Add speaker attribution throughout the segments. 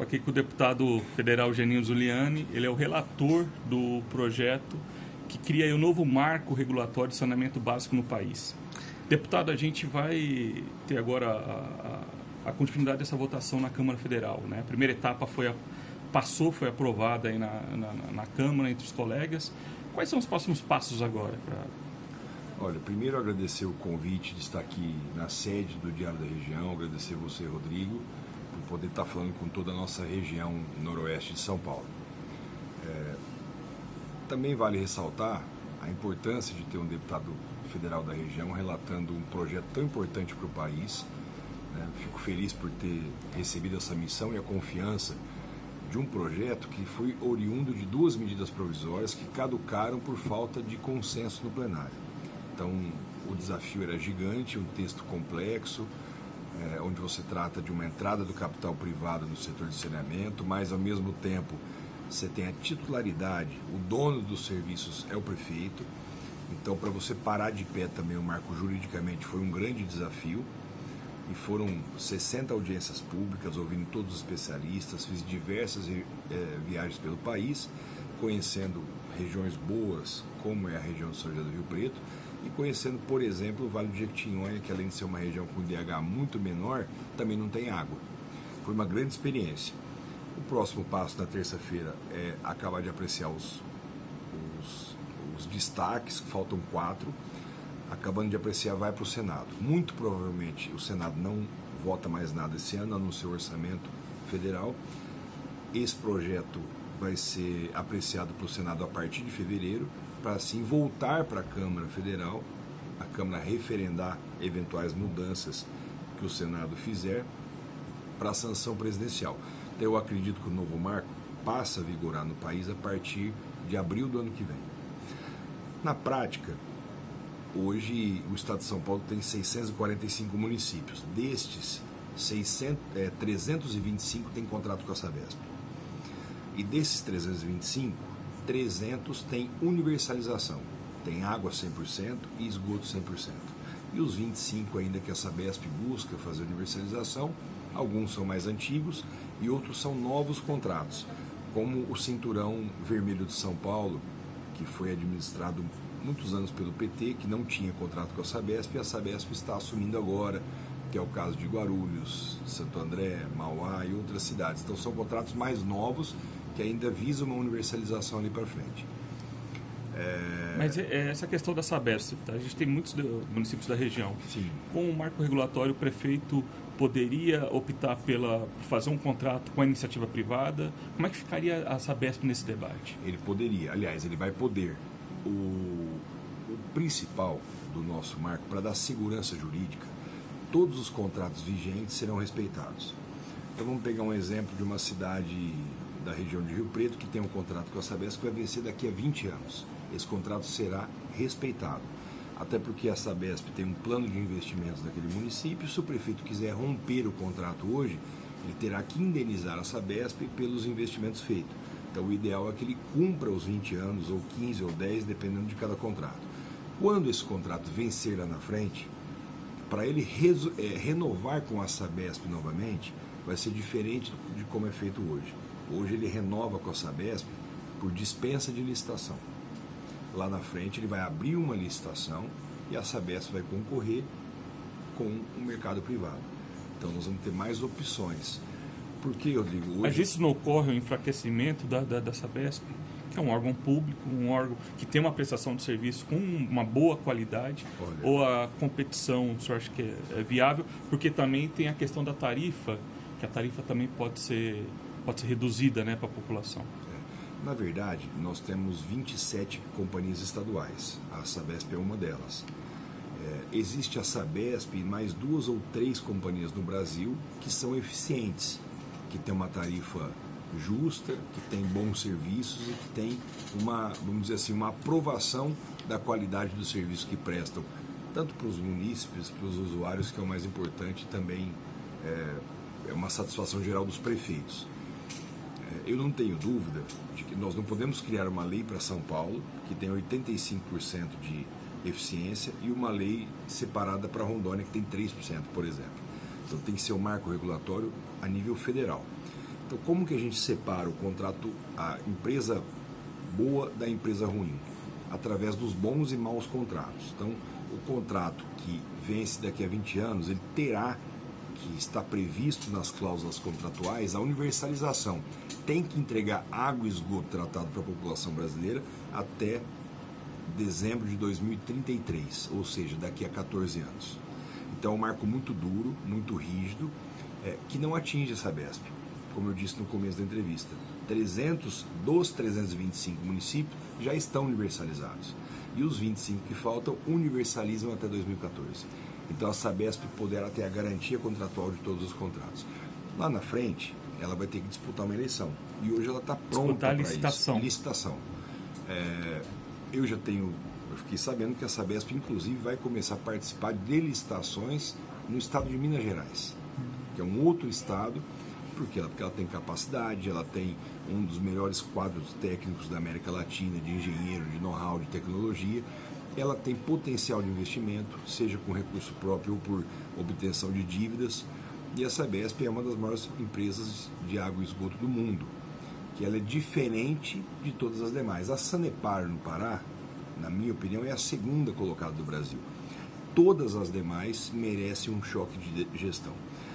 Speaker 1: aqui com o deputado federal Geninho Zuliani. Ele é o relator do projeto que cria aí o novo marco regulatório de saneamento básico no país. Deputado, a gente vai ter agora a continuidade dessa votação na Câmara Federal, né? A primeira etapa foi aprovada aí na Câmara, entre os colegas. Quais são os próximos passos agora?
Speaker 2: Olha, primeiro agradecer o convite de estar aqui na sede do Diário da Região, agradecer você, Rodrigo, por poder estar falando com toda a nossa região noroeste de São Paulo. Também vale ressaltar a importância de ter um deputado federal da região relatando um projeto tão importante para o país. Fico feliz por ter recebido essa missão e a confiança de um projeto que foi oriundo de 2 medidas provisórias que caducaram por falta de consenso no plenário. Então, o desafio era gigante, um texto complexo, onde você trata de uma entrada do capital privado no setor de saneamento, mas, ao mesmo tempo, você tem a titularidade, o dono dos serviços é o prefeito. Então, para você parar de pé também o marco juridicamente foi um grande desafio. E foram 60 audiências públicas, ouvindo todos os especialistas, fiz diversas viagens pelo país, conhecendo regiões boas, como é a região de São José do Rio Preto, e conhecendo, por exemplo, o Vale do Jequitinhonha, que além de ser uma região com DH muito menor, também não tem água. Foi uma grande experiência. O próximo passo na terça-feira é acabar de apreciar os destaques, que faltam 4. Acabando de apreciar, vai para o Senado. Muito provavelmente o Senado não vota mais nada esse ano, a não ser o orçamento federal. Esse projeto vai ser apreciado para o Senado a partir de fevereiro, para assim voltar para a Câmara Federal, a Câmara referendar eventuais mudanças que o Senado fizer para a sanção presidencial. Então, eu acredito que o novo marco passa a vigorar no país a partir de abril do ano que vem. Na prática, hoje o estado de São Paulo tem 645 municípios. Destes, 325 têm contrato com a Sabesp. E desses 325, 300 têm universalização. Tem água 100% e esgoto 100%. E os 25 ainda que a Sabesp busca fazer universalização, alguns são mais antigos e outros são novos contratos, como o Cinturão Vermelho de São Paulo, que foi administrado muitos anos pelo PT, que não tinha contrato com a Sabesp, e a Sabesp está assumindo agora, que é o caso de Guarulhos, Santo André, Mauá e outras cidades. Então são contratos mais novos que ainda visam uma universalização ali para frente.
Speaker 1: Mas essa questão da Sabesp, tá? A gente tem muitos municípios da região.
Speaker 2: Sim.
Speaker 1: Com o marco regulatório, o prefeito poderia optar por fazer um contrato com a iniciativa privada? Como é que ficaria a Sabesp nesse debate?
Speaker 2: Ele poderia, aliás, ele vai poder. O principal do nosso marco, para dar segurança jurídica, todos os contratos vigentes serão respeitados. Então vamos pegar um exemplo de uma cidade da região de Rio Preto que tem um contrato com a Sabesp que vai vencer daqui a 20 anos. Esse contrato será respeitado, até porque a Sabesp tem um plano de investimentos naquele município. Se o prefeito quiser romper o contrato hoje, ele terá que indenizar a Sabesp pelos investimentos feitos. Então o ideal é que ele cumpra os 20 anos, ou 15 ou 10, dependendo de cada contrato. Quando esse contrato vencer lá na frente, para ele renovar com a Sabesp novamente, vai ser diferente de como é feito hoje. Hoje ele renova com a Sabesp por dispensa de licitação. Lá na frente ele vai abrir uma licitação e a Sabesp vai concorrer com o mercado privado. Então nós vamos ter mais opções. Por que, Rodrigo? Hoje...
Speaker 1: Mas isso não ocorre o enfraquecimento da Sabesp, que é um órgão público, um órgão que tem uma prestação de serviço com uma boa qualidade?
Speaker 2: Olha...
Speaker 1: Ou a competição, o senhor acha que é viável? Porque também tem a questão da tarifa, que a tarifa também pode ser reduzida, né, para a população.
Speaker 2: Na verdade, nós temos 27 companhias estaduais. A Sabesp é uma delas. Existe a Sabesp e mais 2 ou 3 companhias no Brasil que são eficientes, que tem uma tarifa justa, que tem bons serviços e que tem vamos dizer assim, uma aprovação da qualidade dos serviços que prestam, tanto para os munícipes, para os usuários, que é o mais importante, também é uma satisfação geral dos prefeitos. Eu não tenho dúvida de que nós não podemos criar uma lei para São Paulo, que tem 85% de eficiência, e uma lei separada para Rondônia, que tem 3%, por exemplo. Então tem que ser um marco regulatório a nível federal. Então, como que a gente separa o contrato, a empresa boa da empresa ruim? Através dos bons e maus contratos. Então, o contrato que vence daqui a 20 anos, ele terá que estar previsto nas cláusulas contratuais a universalização. Tem que entregar água e esgoto tratado para a população brasileira até dezembro de 2033, ou seja, daqui a 14 anos. Então é um marco muito duro, muito rígido, que não atinge a Sabesp. Como eu disse no começo da entrevista, 300 dos 325 municípios já estão universalizados. E os 25 que faltam universalizam até 2014. Então a Sabesp poderá ter a garantia contratual de todos os contratos. Lá na frente, ela vai ter que disputar uma eleição. E hoje ela está pronta para isso. Licitação. Eu fiquei sabendo que a Sabesp, inclusive, vai começar a participar de licitações no estado de Minas Gerais, que é um outro estado, porque ela tem capacidade, ela tem um dos melhores quadros técnicos da América Latina, de engenheiro, de know-how, de tecnologia. Ela tem potencial de investimento, seja com recurso próprio ou por obtenção de dívidas. E a Sabesp é uma das maiores empresas de água e esgoto do mundo, que ela é diferente de todas as demais. A Sanepar, no Pará, na minha opinião, é a segunda colocada do Brasil. Todas as demais merecem um choque de gestão.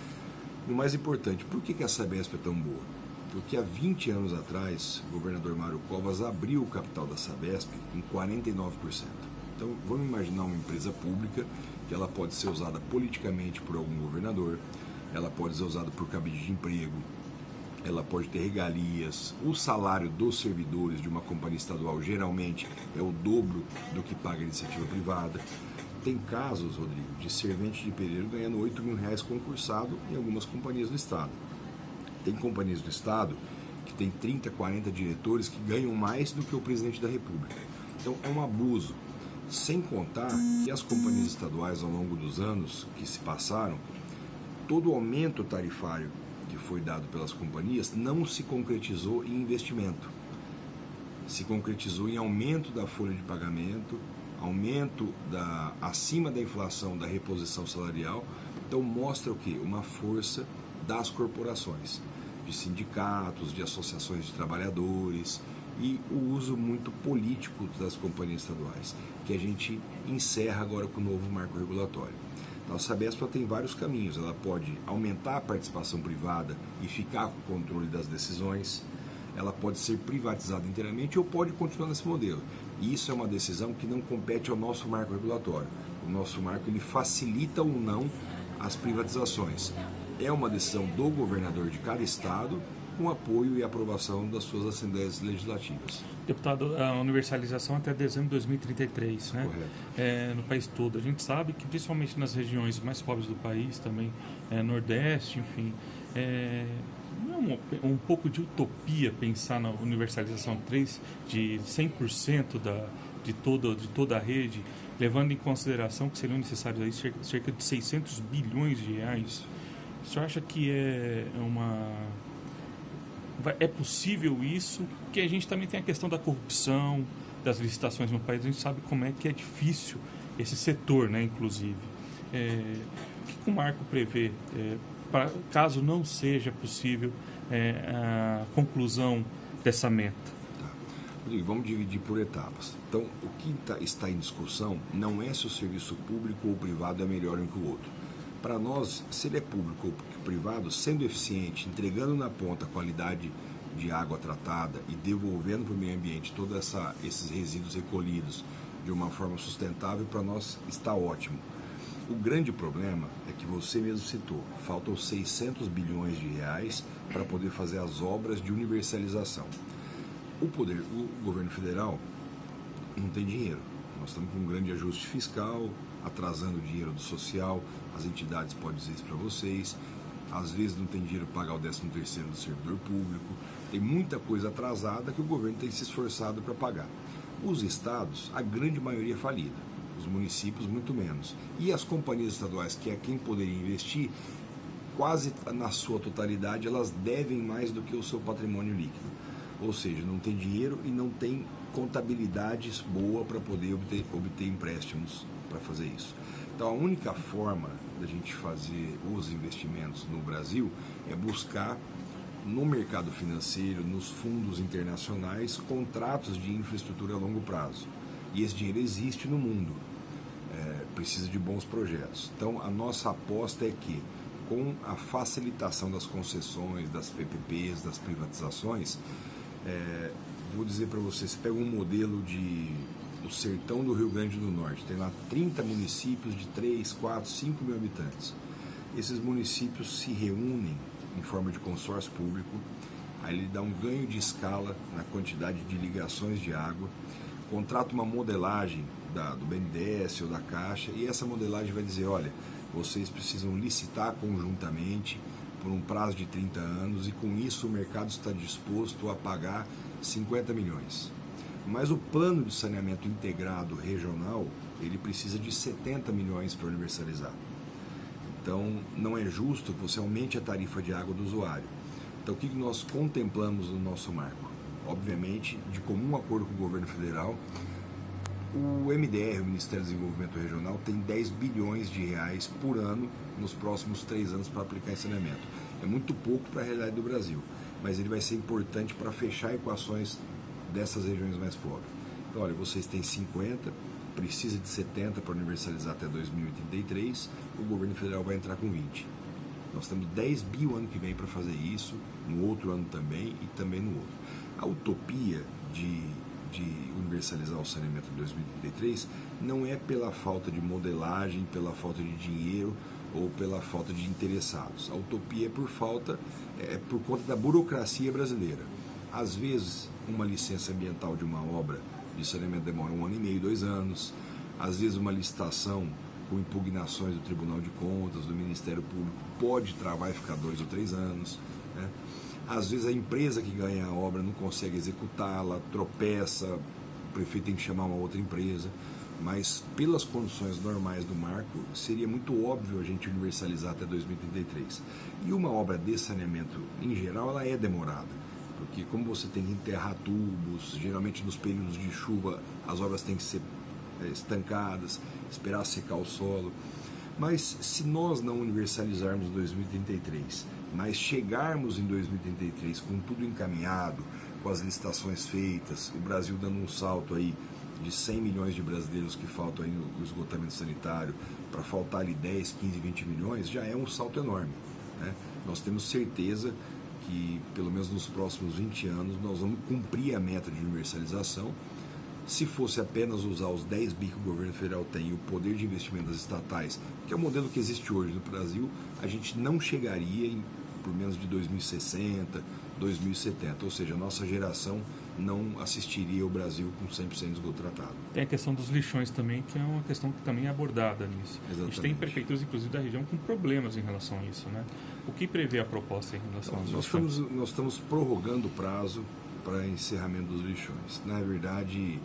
Speaker 2: E o mais importante, por que a Sabesp é tão boa? Porque há 20 anos atrás, o governador Mário Covas abriu o capital da Sabesp em 49%. Então, vamos imaginar uma empresa pública que ela pode ser usada politicamente por algum governador, ela pode ser usada por cabide de emprego, ela pode ter regalias. O salário dos servidores de uma companhia estadual geralmente é o dobro do que paga a iniciativa privada. Tem casos, Rodrigo, de servente de pedreiro ganhando R$8 mil concursado em algumas companhias do estado. Tem companhias do estado que tem 30, 40 diretores que ganham mais do que o presidente da República. Então é um abuso. Sem contar que as companhias estaduais, ao longo dos anos que se passaram, todo o aumento tarifário que foi dado pelas companhias não se concretizou em investimento. Se concretizou em aumento da folha de pagamento, aumento acima da inflação da reposição salarial. Então mostra o quê? Uma força das corporações, de sindicatos, de associações de trabalhadores e o uso muito político das companhias estaduais, que a gente encerra agora com o novo marco regulatório. Então, a Sabesp tem vários caminhos. Ela pode aumentar a participação privada e ficar com o controle das decisões, ela pode ser privatizada inteiramente ou pode continuar nesse modelo. E isso é uma decisão que não compete ao nosso marco regulatório. O nosso marco ele facilita ou não as privatizações. É uma decisão do governador de cada estado, com apoio e aprovação das suas assembleias legislativas.
Speaker 1: Deputado, a universalização até dezembro de 2033, né?
Speaker 2: Correto.
Speaker 1: No país todo. A gente sabe que, principalmente nas regiões mais pobres do país, também Nordeste, enfim, não é um pouco de utopia pensar na universalização de 100% de toda a rede, levando em consideração que seriam necessários aí cerca de 600 bilhões de reais. O senhor acha que é possível isso? Porque a gente também tem a questão da corrupção, das licitações no país. A gente sabe como é que é difícil esse setor, né, inclusive. O que o marco prevê, caso não seja possível a conclusão dessa meta?
Speaker 2: Tá. Rodrigo, vamos dividir por etapas. Então, o que está em discussão não é se o serviço público ou privado é melhor um que o outro. Para nós, se ele é público ou privado, sendo eficiente, entregando na ponta a qualidade de água tratada e devolvendo para o meio ambiente todos esses resíduos recolhidos de uma forma sustentável, para nós está ótimo. O grande problema é que você mesmo citou, faltam 600 bilhões de reais para poder fazer as obras de universalização. O governo federal não tem dinheiro. Nós estamos com um grande ajuste fiscal, atrasando o dinheiro do social, as entidades podem dizer isso para vocês, às vezes não tem dinheiro para pagar o 13º do servidor público, tem muita coisa atrasada que o governo tem se esforçado para pagar. Os estados, a grande maioria é falida, os municípios muito menos, e as companhias estaduais, que é quem poderia investir, quase na sua totalidade, elas devem mais do que o seu patrimônio líquido, ou seja, não tem dinheiro e não tem contabilidades boa para poder obter empréstimos para fazer isso. Então a única forma da gente fazer os investimentos no Brasil é buscar no mercado financeiro, nos fundos internacionais, contratos de infraestrutura a longo prazo. E esse dinheiro existe no mundo, precisa de bons projetos. Então, a nossa aposta é que, com a facilitação das concessões, das PPPs, das privatizações, vou dizer para vocês, pega um modelo do sertão do Rio Grande do Norte, tem lá 30 municípios de 3, 4, 5 mil habitantes. Esses municípios se reúnem em forma de consórcio público, aí ele dá um ganho de escala na quantidade de ligações de água, contrata uma modelagem do BNDES ou da Caixa, e essa modelagem vai dizer, olha, vocês precisam licitar conjuntamente por um prazo de 30 anos e com isso o mercado está disposto a pagar 50 milhões. Mas o plano de saneamento integrado regional, ele precisa de 70 milhões para universalizar. Então, não é justo que você aumente a tarifa de água do usuário. Então, o que nós contemplamos no nosso marco? Obviamente, de comum acordo com o governo federal, o MDR, o Ministério do Desenvolvimento Regional, tem 10 bilhões de reais por ano nos próximos 3 anos para aplicar em saneamento. É muito pouco para a realidade do Brasil, mas ele vai ser importante para fechar equações dessas regiões mais pobres. Então, olha, vocês têm 50, precisa de 70 para universalizar até 2033, o governo federal vai entrar com 20. Nós temos 10 bi o ano que vem para fazer isso, no outro ano também e também no outro. A utopia de universalizar o saneamento em 2033 não é pela falta de modelagem, pela falta de dinheiro ou pela falta de interessados. A utopia é por conta da burocracia brasileira. Às vezes, uma licença ambiental de uma obra de saneamento demora 1 ano e meio, 2 anos. Às vezes, uma licitação com impugnações do Tribunal de Contas, do Ministério Público, pode travar e ficar 2 ou 3 anos, né? Às vezes a empresa que ganha a obra não consegue executá-la, tropeça, o prefeito tem que chamar uma outra empresa, mas pelas condições normais do marco, seria muito óbvio a gente universalizar até 2033. E uma obra de saneamento, em geral, ela é demorada, porque como você tem que enterrar tubos, geralmente nos períodos de chuva as obras têm que ser estancadas, esperar secar o solo. Mas se nós não universalizarmos em 2033, mas chegarmos em 2033 com tudo encaminhado, com as licitações feitas, o Brasil dando um salto aí de 100 milhões de brasileiros que faltam aí no esgotamento sanitário, para faltar ali 10, 15, 20 milhões, já é um salto enorme, né? Nós temos certeza que, pelo menos nos próximos 20 anos, nós vamos cumprir a meta de universalização. Se fosse apenas usar os 10 bi que o governo federal tem e o poder de investimento das estatais, que é o modelo que existe hoje no Brasil, a gente não chegaria por menos de 2060, 2070, ou seja, a nossa geração não assistiria o Brasil com 100% de esgoto tratado.
Speaker 1: Tem a questão dos lixões também, que é uma questão que também é abordada nisso.
Speaker 2: Exatamente.
Speaker 1: A gente tem prefeituras, inclusive, da região com problemas em relação a isso, né? O que prevê a proposta em relação aos lixões?
Speaker 2: Nós estamos prorrogando o prazo para encerramento dos lixões. Na verdade,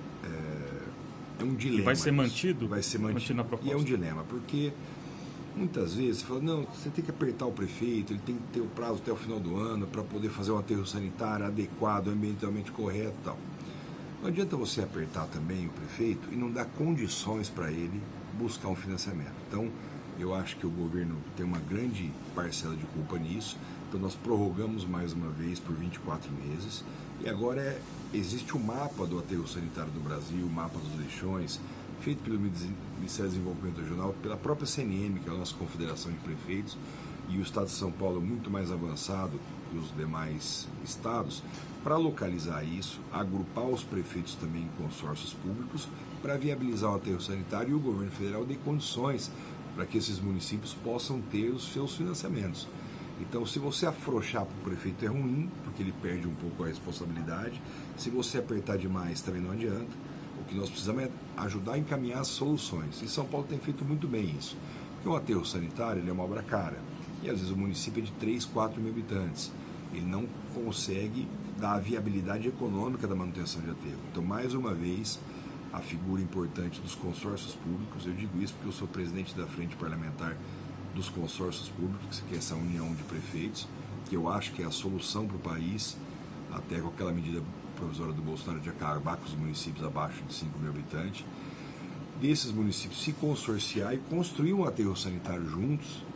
Speaker 2: é um dilema.
Speaker 1: Vai ser mantido?
Speaker 2: Vai ser mantido
Speaker 1: na proposta.
Speaker 2: E é um dilema, porque muitas vezes você fala, não, você tem que apertar o prefeito, ele tem que ter o prazo até o final do ano para poder fazer um aterro sanitário adequado, ambientalmente correto e tal. Não adianta você apertar também o prefeito e não dar condições para ele buscar um financiamento. Então, eu acho que o governo tem uma grande parcela de culpa nisso. Então, nós prorrogamos mais uma vez por 24 meses. E agora existe o mapa do aterro sanitário do Brasil, o mapa dos lixões, feito pelo Ministério do Desenvolvimento Regional, pela própria CNM, que é a nossa Confederação de Prefeitos, e o Estado de São Paulo é muito mais avançado que os demais estados, para localizar isso, agrupar os prefeitos também em consórcios públicos, para viabilizar o aterro sanitário, e o governo federal dê condições para que esses municípios possam ter os seus financiamentos. Então, se você afrouxar para o prefeito é ruim, porque ele perde um pouco a responsabilidade. Se você apertar demais, também não adianta. O que nós precisamos é ajudar a encaminhar as soluções. E São Paulo tem feito muito bem isso. Porque o aterro sanitário ele é uma obra cara. E às vezes o município é de 3, 4 mil habitantes. Ele não consegue dar a viabilidade econômica da manutenção de aterro. Então, mais uma vez, a figura importante dos consórcios públicos, eu digo isso porque eu sou presidente da Frente Parlamentar dos Consórcios Públicos, que é essa união de prefeitos, que eu acho que é a solução para o país, até com aquela medida provisória do Bolsonaro de acabar com os municípios abaixo de 5 mil habitantes, desses municípios se consorciar e construir um aterro sanitário juntos,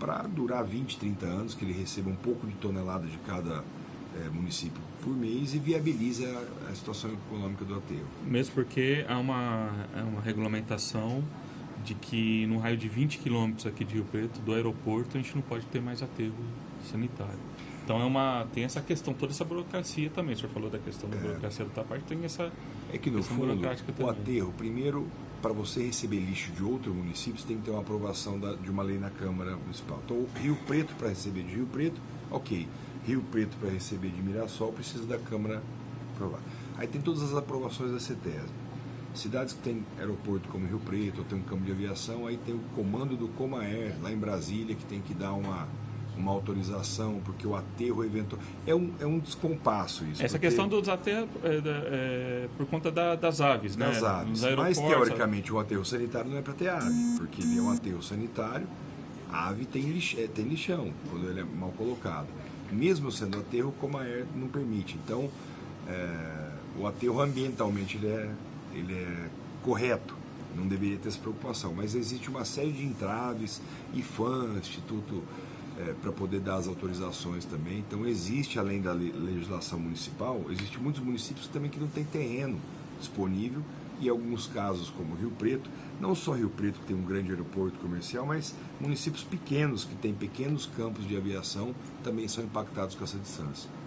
Speaker 2: para durar 20, 30 anos, que ele receba um pouco de tonelada de cada município por mês e viabiliza a situação econômica do aterro.
Speaker 1: Mesmo porque há uma regulamentação de que no raio de 20 quilômetros aqui de Rio Preto, do aeroporto, a gente não pode ter mais aterro sanitário. Então tem essa questão, toda essa burocracia também. O senhor falou da questão da burocracia da outra parte, tem essa
Speaker 2: É que no fundo,
Speaker 1: burocrática
Speaker 2: o
Speaker 1: também.
Speaker 2: aterro, primeiro, para você receber lixo de outro município, você tem que ter uma aprovação de uma lei na Câmara Municipal. Então, Rio Preto, para receber de Rio Preto, ok. Rio Preto, para receber de Mirassol, precisa da Câmara aprovar. Aí tem todas as aprovações da CETESB. Cidades que tem aeroporto como Rio Preto, ou tem um campo de aviação, aí tem o comando do Comaer, lá em Brasília, que tem que dar uma autorização, porque o aterro eventual... É um descompasso isso.
Speaker 1: Essa questão dos aterros por conta das aves, né?
Speaker 2: Das aves. Mas, teoricamente, o aterro sanitário não é para ter ave, porque ele é um aterro sanitário, a ave tem lixão, quando ele é mal colocado. Mesmo sendo aterro, como a Comaer não permite. Então, o aterro ambientalmente ele é correto, não deveria ter essa preocupação, mas existe uma série de entraves, IFAM, Instituto, para poder dar as autorizações também. Então existe, além da legislação municipal, existe muitos municípios também que não tem terreno disponível, e em alguns casos, como Rio Preto, não só Rio Preto que tem um grande aeroporto comercial, mas municípios pequenos que têm pequenos campos de aviação também são impactados com essa distância.